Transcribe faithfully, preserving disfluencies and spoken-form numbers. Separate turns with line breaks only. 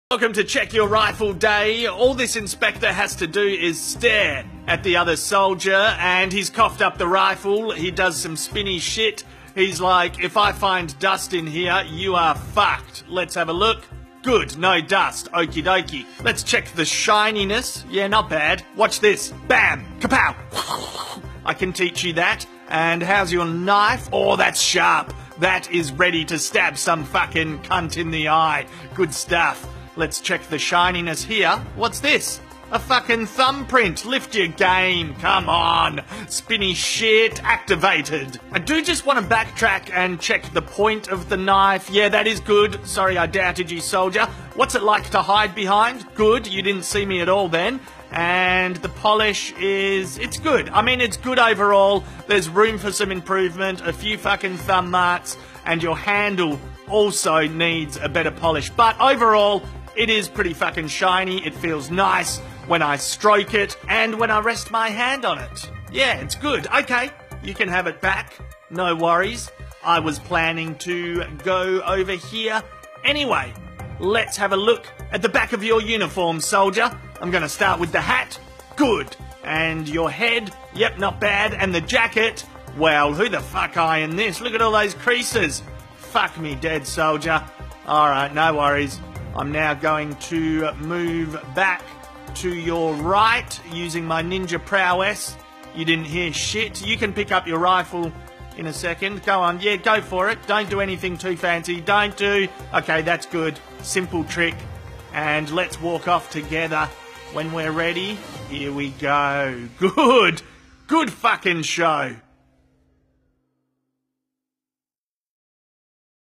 Welcome to Check Your Rifle Day. All this inspector has to do is stare at the other soldier, and he's coughed up the rifle. He does some spinny shit. He's like, if I find dust in here, you are fucked. Let's have a look. Good, no dust. Okie dokie. Let's check the shininess. Yeah, not bad. Watch this. Bam! Kapow! I can teach you that. And how's your knife? Oh, that's sharp. That is ready to stab some fucking cunt in the eye. Good stuff. Let's check the shininess here. What's this? A fucking thumbprint. Lift your game. Come on. Spinny shit activated. I do just want to backtrack and check the point of the knife. Yeah, that is good. Sorry, I doubted you, soldier. What's it like to hide behind? Good. You didn't see me at all then. And the polish is... it's good. I mean, it's good overall. There's room for some improvement. A few fucking thumb marks. And your handle also needs a better polish. But overall, it is pretty fucking shiny. It feels nice when I stroke it and when I rest my hand on it. Yeah, it's good. Okay, you can have it back. No worries. I was planning to go over here anyway. Let's have a look at the back of your uniform, soldier. I'm going to start with the hat. Good. And your head. Yep, not bad. And the jacket. Well, who the fuck eyeing this? Look at all those creases. Fuck me dead, soldier. Alright, no worries. I'm now going to move back to your right using my ninja prowess. You didn't hear shit. You can pick up your rifle in a second. Go on. Yeah, go for it. Don't do anything too fancy. Don't do... okay, that's good. Simple trick. And let's walk off together when we're ready. Here we go. Good. Good fucking show.